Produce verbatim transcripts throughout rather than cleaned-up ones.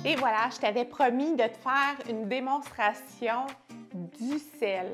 Et voilà, je t'avais promis de te faire une démonstration du sel.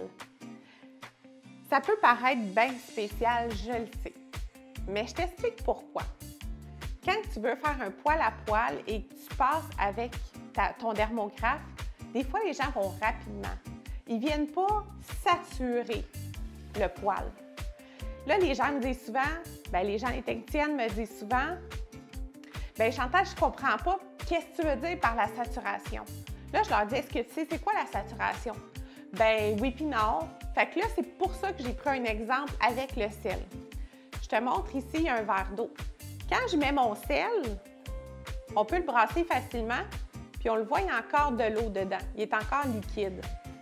Ça peut paraître bien spécial, je le sais, mais je t'explique pourquoi. Quand tu veux faire un poil à poil et que tu passes avec ta, ton dermographe, des fois les gens vont rapidement. Ils ne viennent pas saturer le poil. Là, les gens me disent souvent, bien, les gens, les techniciennes me disent souvent, bien Chantal, je ne comprends pas, qu'est-ce que tu veux dire par la saturation? Là, je leur dis, est-ce que tu sais c'est quoi la saturation? Ben oui puis non. Fait que là, c'est pour ça que j'ai pris un exemple avec le sel. Je te montre ici un verre d'eau. Quand je mets mon sel, on peut le brasser facilement, puis on le voit, il y a encore de l'eau dedans. Il est encore liquide.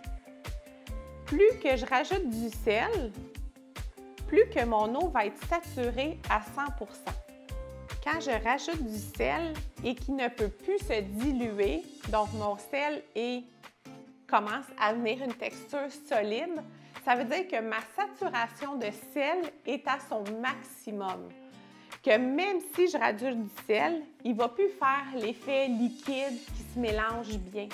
Plus que je rajoute du sel, plus que mon eau va être saturée à cent pour cent. Quand je rajoute du sel et qu'il ne peut plus se diluer, donc mon sel est, commence à venir une texture solide, ça veut dire que ma saturation de sel est à son maximum. Que même si je rajoute du sel, il ne va plus faire l'effet liquide qui se mélange bien.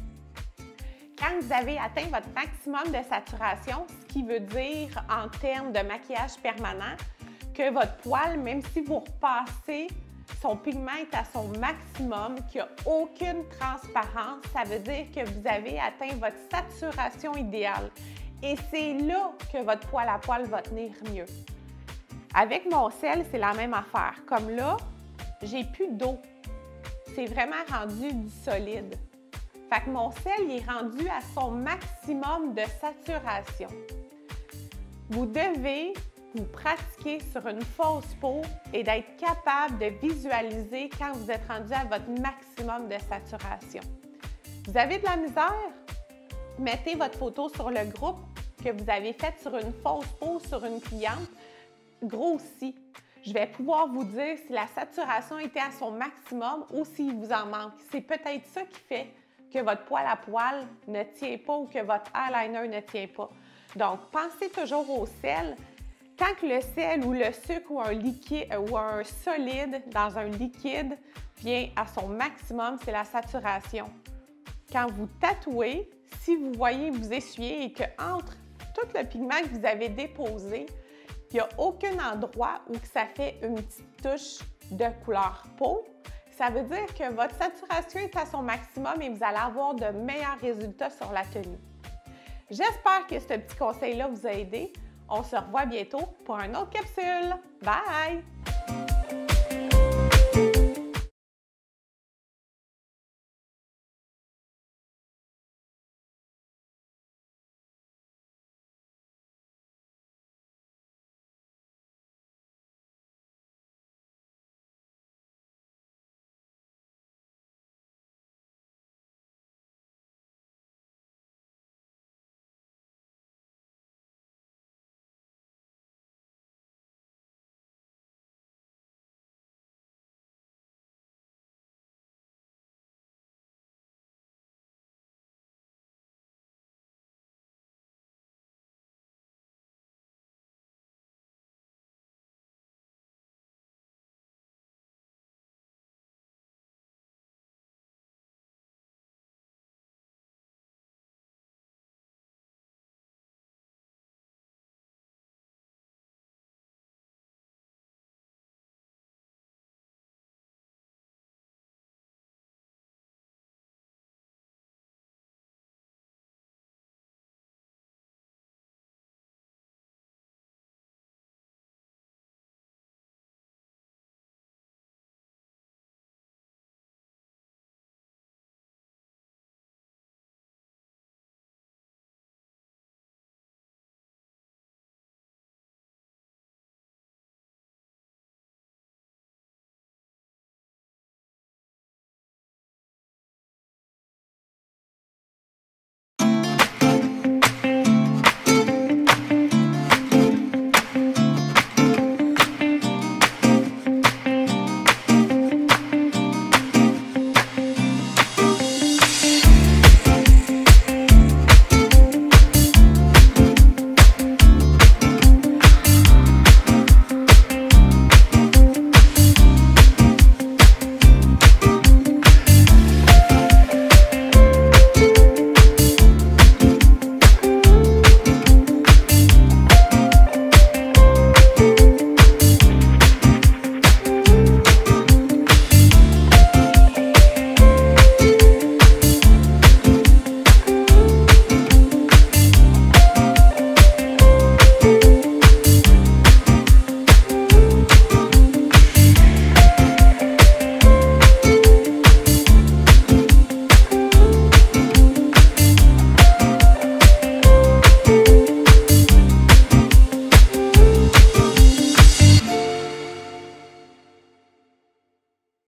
Quand vous avez atteint votre maximum de saturation, ce qui veut dire en termes de maquillage permanent, que votre poil, même si vous repassez, son pigment est à son maximum, qu'il n'y a aucune transparence, ça veut dire que vous avez atteint votre saturation idéale. Et c'est là que votre poil à poil va tenir mieux. Avec mon sel, c'est la même affaire. Comme là, j'ai plus d'eau. C'est vraiment rendu du solide. Fait que mon sel il est rendu à son maximum de saturation. Vous devez vous pratiquer sur une fausse peau et d'être capable de visualiser quand vous êtes rendu à votre maximum de saturation. Vous avez de la misère? Mettez votre photo sur le groupe que vous avez fait sur une fausse peau sur une cliente. Grossi. Je vais pouvoir vous dire si la saturation était à son maximum ou s'il vous en manque. C'est peut-être ça qui fait que votre poil à poil ne tient pas ou que votre eyeliner ne tient pas. Donc, pensez toujours au sel. Tant que le sel ou le sucre ou un liquide ou un solide dans un liquide vient à son maximum, c'est la saturation. Quand vous tatouez, si vous voyez vous essuyez et qu'entre tout le pigment que vous avez déposé, il n'y a aucun endroit où ça fait une petite touche de couleur peau, ça veut dire que votre saturation est à son maximum et vous allez avoir de meilleurs résultats sur la tenue. J'espère que ce petit conseil-là vous a aidé. On se revoit bientôt pour une autre capsule. Bye!